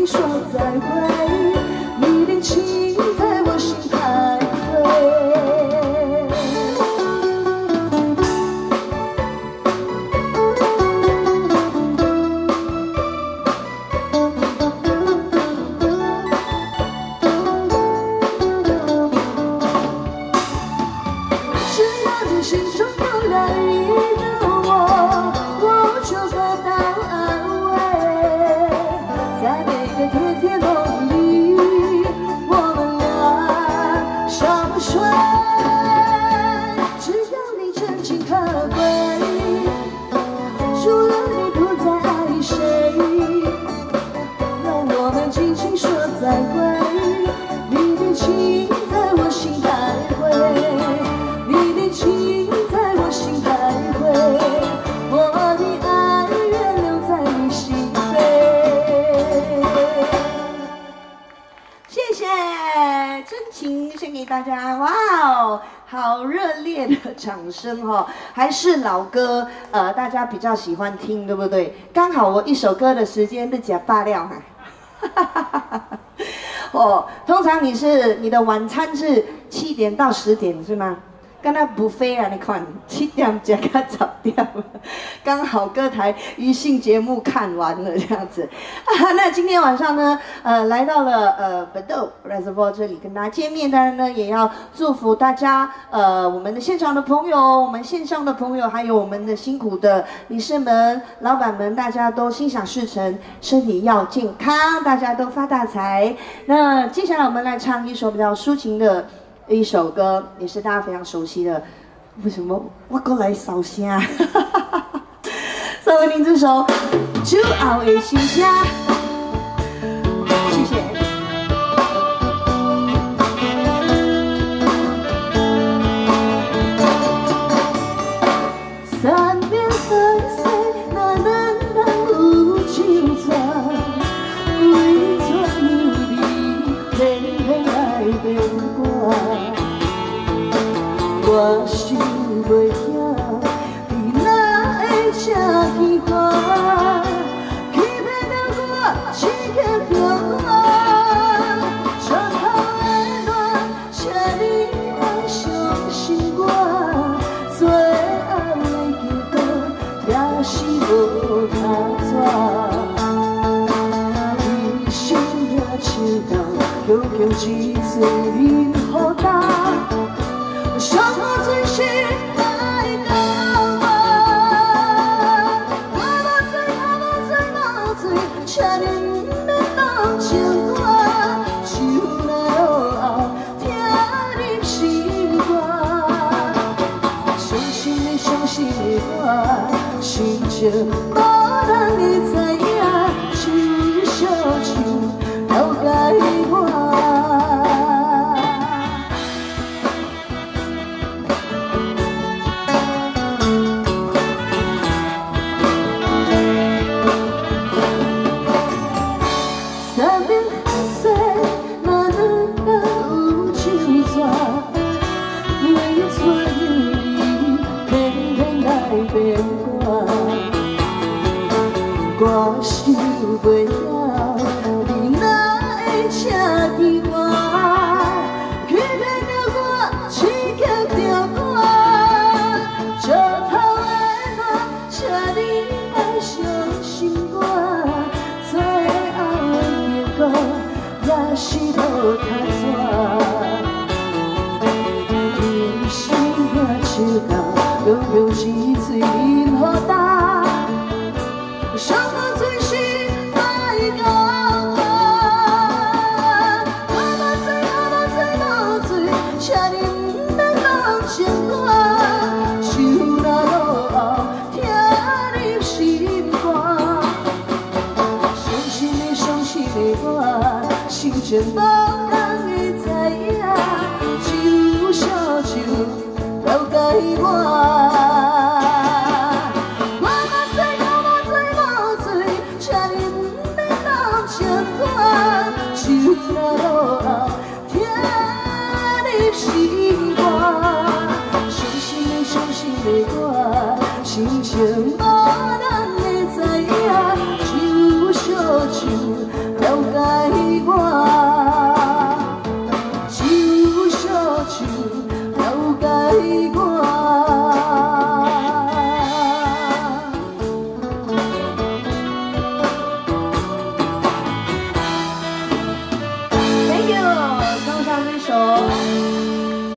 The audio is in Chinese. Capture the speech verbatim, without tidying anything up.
轻说再会，你的情在我心徘徊。只要你心中有了一个我，我就得到安慰。在每个甜甜梦里，我们俩笑不睡。只要你真情可贵，除了你不再爱谁，让我们轻轻说再会。你的情在我心徘徊。情在我心徘徊，我的爱愿留在你心扉。谢谢，真情献给大家，哇哦，好热烈的掌声哦！还是老歌，呃，大家比较喜欢听，对不对？刚好我一首歌的时间就讲罢了哈。哦，通常你是你的晚餐是七点到十点是吗？刚才buffet啊，你看七点吃到十点，刚好歌台娱性节目看完了这样子啊。那今天晚上呢，呃，来到了呃 Badoo Reservoir 这里跟大家见面，当然呢，也要祝福大家，呃，我们的现场的朋友，我们线上的朋友，还有我们的辛苦的理事们、老板们，大家都心想事成，身体要健康，大家都发大财。那接下来我们来唱一首比较抒情的。一首歌也是大家非常熟悉的，为什么我过来烧声？送给您这首《骄傲的心声》，谢谢。三边海水那难当有情债，为怎样你偏偏爱变卦？我想袂晓，你哪会这奇怪？欺骗着我，欺骗着我，这头的乱，请你莫相信我。最后的结果也是无他纸，一心也手到，强强一嘴忍好大。伤我最是爱到我，我无罪，我无罪，无罪，请你不要当情我，就来落后，听你心肝。伤心的，伤心的我，心情无人会知影，只小像了解我。我想袂晓，你哪会这奇怪？欺骗着我，欺骗着我，这头的我，请你莫相信我。最后的结果也是无他纸，一心也手到，强强一嘴忍好大。伤我最是爱到我，我无罪，我无罪，无罪，请你不要当情我，就来落后，听你心肝。伤心的，伤心的我，心情无人会知影，只有小酒了解我。就来落后，听你心肝。伤心的，伤心的我，心情无。